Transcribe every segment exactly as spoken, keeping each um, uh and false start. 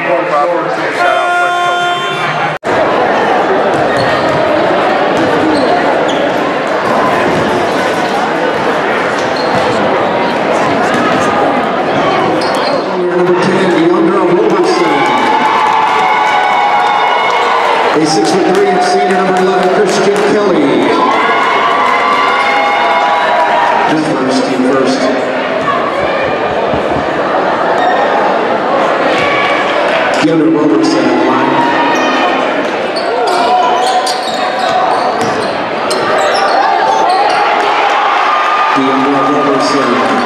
More Crawford. Shout out West Coast. Number ten, DeAndre Robertson. A six foot three and senior number eleven, Christian Kelly. Just first, team first. DeAndre Robertson at the line. DeAndre Robertson.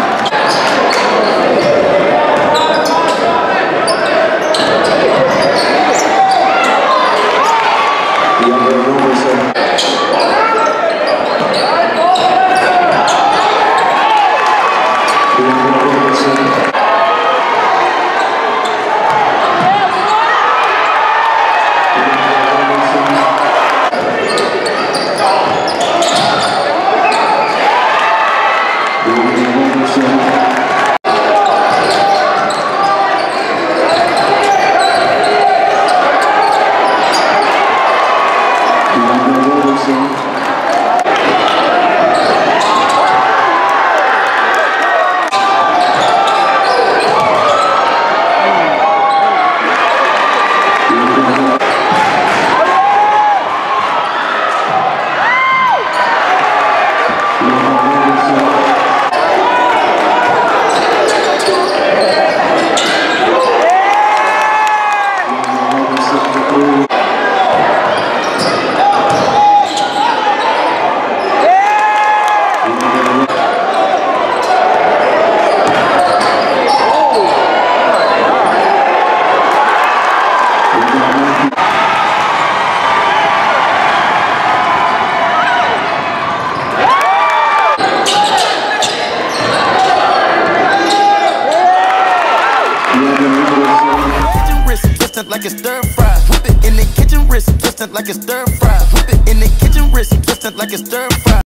Like it's stir fry, whip it in the kitchen, wrist twisted like it's stir fry, whip it in the kitchen, wrist twisted like it's stir fry.